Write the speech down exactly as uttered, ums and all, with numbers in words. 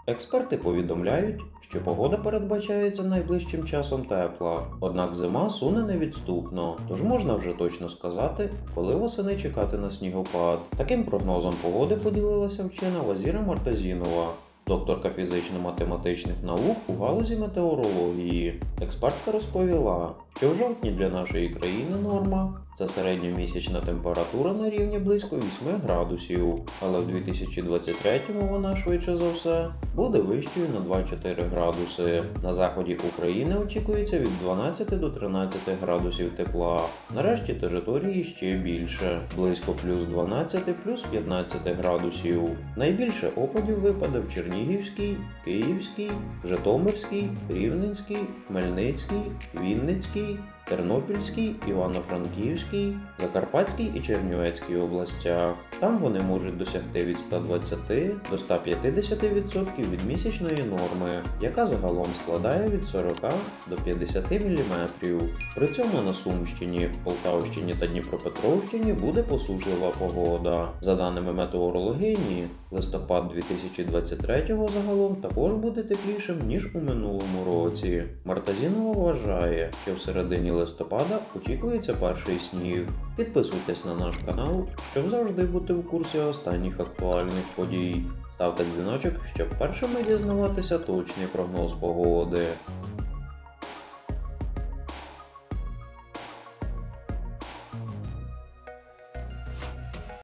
Експерти повідомляють, що погода передбачається найближчим часом тепла, однак зима суне невідступно, тож можна вже точно сказати, коли восени чекати на снігопад. Таким прогнозом погоди поділилася вчена Вазіра Мартазінова, докторка фізично-математичних наук у галузі метеорології. Експертка розповіла, що в жовтні для нашої країни норма – це середньомісячна температура на рівні близько вісьми градусів, але в дві тисячі двадцять третьому вона, швидше за все, буде вищою на два-чотири градуси. На заході України очікується від дванадцяти до тринадцяти градусів тепла. На решті території ще більше – близько плюс дванадцяти – плюс п'ятнадцяти градусів. Найбільше опадів випаде в Чернігівській, Київській, Житомирській, Рівненській, Хмельницькій, Вінницькій, Тернопільській, Івано-Франківській, Закарпатській і Чернівецькій областях. Там вони можуть досягти від ста двадцяти до ста п'ятдесяти відсотків від місячної норми, яка загалом складає від сорока до п'ятдесяти міліметрів. При цьому на Сумщині, Полтавщині та Дніпропетровщині буде посушлива погода. За даними метеорологині, листопад дві тисячі двадцять третього загалом також буде теплішим, ніж у минулому році. Мартазінова вважає, що в середині листопада очікується перший сніг. Підписуйтесь на наш канал, щоб завжди бути в курсі останніх актуальних подій. Ставте дзвіночок, щоб першими дізнаватися точний прогноз погоди.